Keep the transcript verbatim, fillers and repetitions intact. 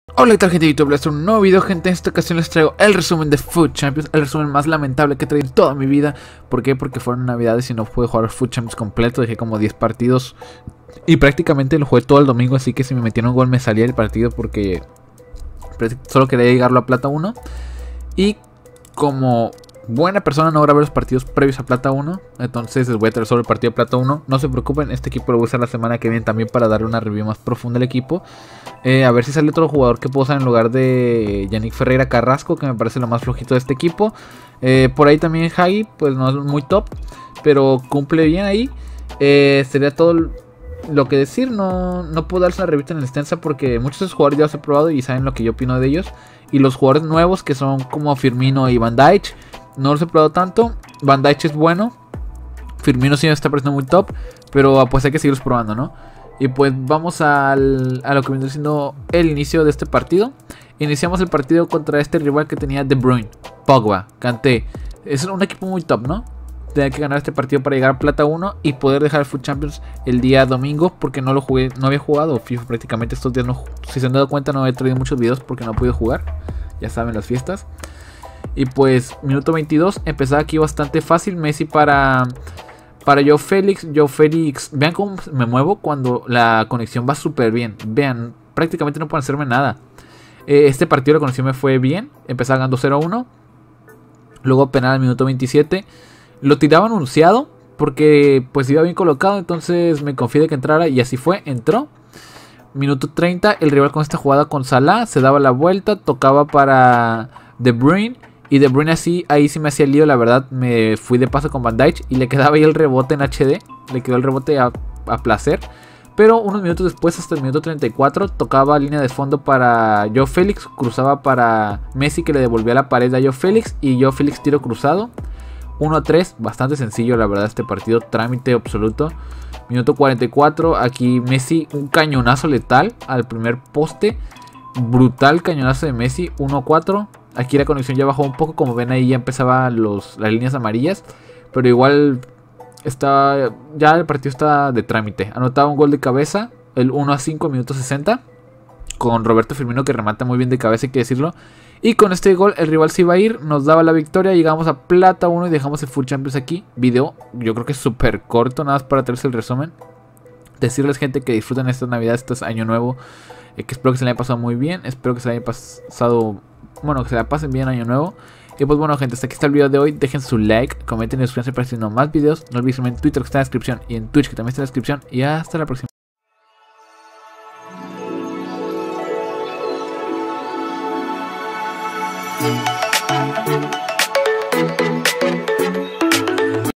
Hola, ¿qué tal, gente de YouTube? Les traigo un nuevo video, gente. En esta ocasión les traigo el resumen de Food Champions, el resumen más lamentable que he traído en toda mi vida. ¿Por qué? Porque fueron navidades y no pude jugar Food Champions completo. Dejé como diez partidos y prácticamente lo jugué todo el domingo, así que si me metieron un gol me salía el partido porque solo quería llegarlo a Plata uno. Y como buena persona no grabé los partidos previos a Plata uno, entonces les voy a traer solo el partido de Plata uno. No se preocupen, este equipo lo voy a usar la semana que viene también para darle una review más profunda al equipo. Eh, a ver si sale otro jugador que puedo usar en lugar de Yannick Ferreira Carrasco, que me parece lo más flojito de este equipo. Eh, por ahí también Hagi, pues no es muy top, pero cumple bien ahí. Eh, sería todo lo que decir. No, no puedo darles una revista en extensa porque muchos de esos jugadores ya los he probado y saben lo que yo opino de ellos. Y los jugadores nuevos que son como Firmino y Van Dijk, no los he probado tanto. Van Dijk es bueno, Firmino sí me está pareciendo muy top, pero pues hay que seguirlos probando, ¿no? Y pues vamos al, a lo que viene siendo el inicio de este partido. Iniciamos el partido contra este rival que tenía De Bruyne, Pogba, Kanté. Es un equipo muy top, ¿no? Tenía que ganar este partido para llegar a Plata uno y poder dejar el Food Champions el día domingo, porque no lo jugué, no había jugado FIFA prácticamente estos días. No, si se han dado cuenta, no he traído muchos videos porque no he podido jugar. Ya saben, las fiestas. Y pues minuto veintidós, empezaba aquí bastante fácil. Messi para... Para Joao Félix, Joao Félix, vean cómo me muevo cuando la conexión va súper bien. Vean, prácticamente no pueden hacerme nada. eh, Este partido la conexión me fue bien. Empezaba ganando cero a uno. Luego penal al minuto veintisiete. Lo tiraba anunciado porque pues iba bien colocado, entonces me confié de que entrara y así fue, entró. Minuto treinta, el rival con esta jugada con Salah se daba la vuelta, tocaba para De Bruyne. Y De Bruyne así, ahí sí me hacía el lío, la verdad. Me fui de paso con Van Dijk y le quedaba ahí el rebote en H D. Le quedó el rebote a, a placer. Pero unos minutos después, hasta el minuto treinta y cuatro, tocaba línea de fondo para Joao Félix. Cruzaba para Messi, que le devolvía la pared a Joao Félix. Y Joao Félix tiro cruzado. uno a tres, bastante sencillo la verdad este partido, trámite absoluto. Minuto cuarenta y cuatro, aquí Messi, un cañonazo letal al primer poste. Brutal cañonazo de Messi, uno a cuatro. Aquí la conexión ya bajó un poco, como ven ahí ya empezaban los, las líneas amarillas. Pero igual está, ya el partido está de trámite. Anotaba un gol de cabeza, el uno a cinco, minuto sesenta. Con Roberto Firmino, que remata muy bien de cabeza, hay que decirlo. Y con este gol el rival se iba a ir, nos daba la victoria. Llegamos a Plata uno y dejamos el Food Champions aquí. Video, yo creo que es súper corto, nada más para traerse el resumen. Decirles, gente, que disfruten estas navidades, este año nuevo. eh, Que espero que se le haya pasado muy bien. Espero que se le haya pasado... Bueno, que se la pasen bien año nuevo. Y pues bueno, gente, hasta aquí está el video de hoy. Dejen su like, comenten y suscríbanse para haciendo más videos. No olviden en Twitter, que está en la descripción, y en Twitch, que también está en la descripción. Y hasta la próxima. Thank you.